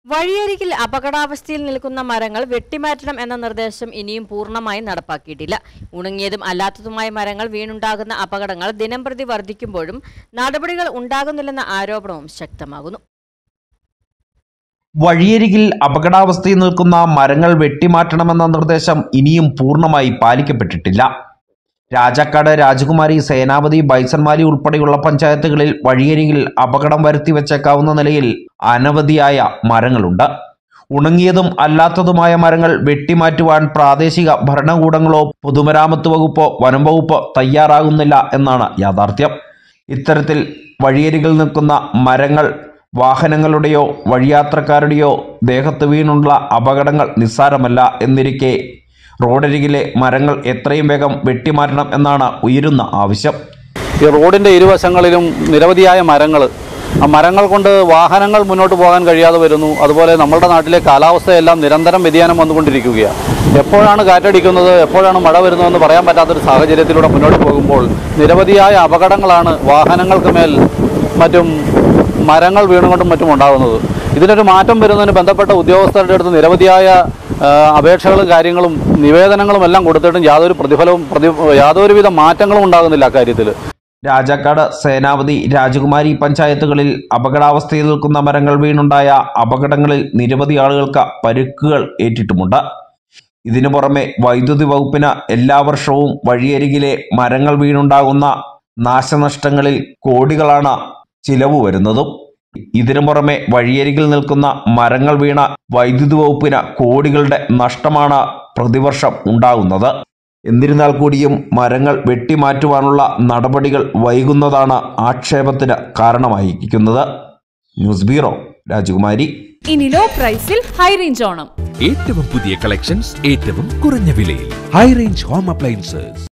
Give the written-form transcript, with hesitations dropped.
വഴിയരികിൽ അപകടാവസ്ഥയിൽ നിൽക്കുന്ന മരങ്ങൾ വെട്ടിമാറ്റണം എന്ന നിർദ്ദേശം ഇനിയും പൂർണ്ണമായി നടപ്പാക്കിയിട്ടില്ല. ഉണങ്ങിയതും അല്ലാത്തതുമായ മരങ്ങൾ വീണുണ്ടാകുന്ന അപകടങ്ങൾ ദിനംപ്രതി വർദ്ധിക്കുമ്പോഴും നടപടികൾ ഉണ്ടാകുന്നില്ലെന്ന ആരോപണവും ശക്തമാകുന്നു. വഴിയരികിൽ അപകടാവസ്ഥയിൽ നിൽക്കുന്ന മരങ്ങൾ വെട്ടിമാറ്റണമെന്ന നിർദ്ദേശം ഇനിയും പൂർണ്ണമായി പാലിക്കപ്പെട്ടിട്ടില്ല. രാജാക്കാട്, രാജകുമാരി, സേനാപതി, ബൈസൺവാലി ഉൾപ്പെടെയുള്ള പഞ്ചായത്തുകളിൽ വഴിയരികിൽ അപകടം വരുത്തിവെച്ചേക്കാവുന്ന നിലയിൽ അനവധിയായ മരങ്ങളുണ്ട്. ഉണങ്ങിയതും അല്ലാത്തതുമായ മരങ്ങൾ വെട്ടിമാറ്റുവാൻ പ്രാദേശിക ഭരണകൂടങ്ങളോ പൊതുമരാമത്ത് വകുപ്പോ വനം വകുപ്പോ തയ്യാറാകുന്നില്ല എന്നാണ് യാഥാർത്ഥ്യം. ഇത്തരത്തിൽ വഴിയരികിൽ നിൽക്കുന്ന മരങ്ങൾ വാഹനങ്ങളുടെയോ വഴിയാത്രക്കാരുടെയോ ദേഹത്ത് വീണുള്ള അപകടങ്ങൾ നിസ്സാരമല്ല എന്നിരിക്കെ റോഡരികിലെ മരങ്ങൾ എത്രയും വേഗം വെട്ടിമാറ്റണം എന്നാണ് ഉയരുന്ന ആവശ്യം. ഈ റോഡിൻ്റെ ഇരുവശങ്ങളിലും നിരവധിയായ ആ മരങ്ങൾ കൊണ്ട് വാഹനങ്ങൾ മുന്നോട്ട് പോകാൻ കഴിയാതെ വരുന്നു. അതുപോലെ നമ്മുടെ നാട്ടിലെ കാലാവസ്ഥയെല്ലാം നിരന്തരം വ്യതിയാനം വന്നുകൊണ്ടിരിക്കുകയാണ്. എപ്പോഴാണ് കാറ്റടിക്കുന്നത്, എപ്പോഴാണ് മഴ വരുന്നതെന്ന് പറയാൻ പറ്റാത്തൊരു സാഹചര്യത്തിലൂടെ മുന്നോട്ട് പോകുമ്പോൾ നിരവധിയായ അപകടങ്ങളാണ് വാഹനങ്ങൾക്ക് മേൽ മറ്റും മരങ്ങൾ വീണുകൊണ്ടും മറ്റും ഉണ്ടാകുന്നത്. ഇതിനൊരു മാറ്റം വരുന്നതിന് ബന്ധപ്പെട്ട ഉദ്യോഗസ്ഥരുടെ അടുത്ത് നിരവധിയായ അപേക്ഷകളും കാര്യങ്ങളും നിവേദനങ്ങളും എല്ലാം കൊടുത്തിട്ടും യാതൊരു പ്രതിഫലവും യാതൊരുവിധ മാറ്റങ്ങളും ഉണ്ടാകുന്നില്ല അക്കാര്യത്തിൽ. രാജാക്കാട്, സേനാപതി, രാജകുമാരി പഞ്ചായത്തുകളിൽ അപകടാവസ്ഥയിൽ നിൽക്കുന്ന മരങ്ങൾ വീണുണ്ടായ അപകടങ്ങളിൽ നിരവധി ആളുകൾക്ക് പരിക്കുകൾ ഏറ്റിട്ടുമുണ്ട്. ഇതിനു പുറമെ വൈദ്യുതി വകുപ്പിന് എല്ലാ വർഷവും വഴിയരികിലെ മരങ്ങൾ വീണുണ്ടാകുന്ന നാശനഷ്ടങ്ങളിൽ കോടികളാണ് ചിലവ് വരുന്നതും. ഇതിനു പുറമെ വഴിയരികിൽ നിൽക്കുന്ന മരങ്ങൾ വീണ വൈദ്യുതി വകുപ്പിന് കോടികളുടെ നഷ്ടമാണ് പ്രതിവർഷം ഉണ്ടാകുന്നത്. എന്നിരുന്നാൽ കൂടിയും മരങ്ങൾ വെട്ടിമാറ്റുവാനുള്ള നടപടികൾ വൈകുന്നതാണ് ആക്ഷേപത്തിന് കാരണമായിരിക്കുന്നത്. ന്യൂസ് ബ്യൂറോ, രാജകുമാരി. ഇനി ലോ പ്രൈസിൽ ഹൈ റേഞ്ച് ഓണം. ഏറ്റവും പുതിയ കളക്ഷൻസ് ഏറ്റവും കുറഞ്ഞ വിലയിൽ. High range home appliances.